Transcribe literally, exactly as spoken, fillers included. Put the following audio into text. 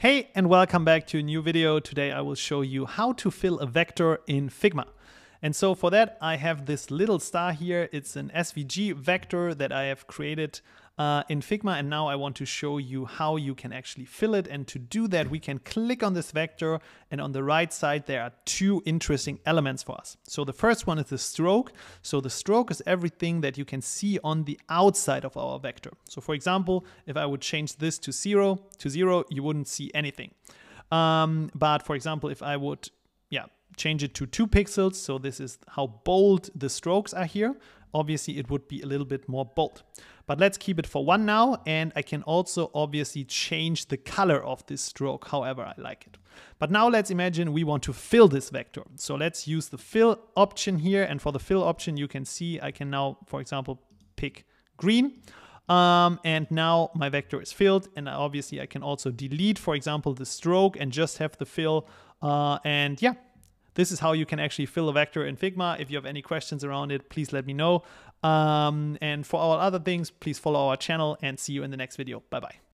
Hey, and welcome back to a new video. Today I will show you how to fill a vector in Figma. And so for that, I have this little star here. It's an S V G vector that I have created uh, in Figma. And now I want to show you how you can actually fill it. And to do that, we can click on this vector. And on the right side, there are two interesting elements for us. So the first one is the stroke. So the stroke is everything that you can see on the outside of our vector. So for example, if I would change this to zero, to zero, you wouldn't see anything. Um, but for example, if I would, yeah, change it to two pixels, so this is how bold the strokes are here. Obviously, it would be a little bit more bold. But let's keep it for one now, and I can also obviously change the color of this stroke however I like it. But now let's imagine we want to fill this vector. So let's use the fill option here, and for the fill option, you can see I can now, for example, pick green. Um, and now my vector is filled, and obviously I can also delete, for example, the stroke and just have the fill. Uh, and yeah, this is how you can actually fill a vector in Figma. If you have any questions around it, please let me know. Um, and for all other things, please follow our channel and see you in the next video. Bye-bye.